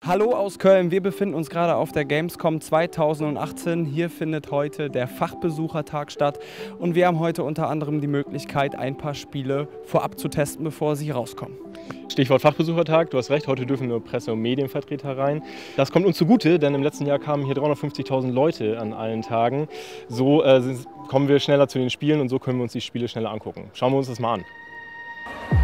Hallo aus Köln, wir befinden uns gerade auf der Gamescom 2018. Hier findet heute der Fachbesuchertag statt und wir haben heute unter anderem die Möglichkeit, ein paar Spiele vorab zu testen, bevor sie rauskommen. Stichwort Fachbesuchertag, du hast recht, heute dürfen nur Presse- und Medienvertreter rein. Das kommt uns zugute, denn im letzten Jahr kamen hier 350.000 Leute an allen Tagen. So kommen wir schneller zu den Spielen und so können wir uns die Spiele schneller angucken. Schauen wir uns das mal an.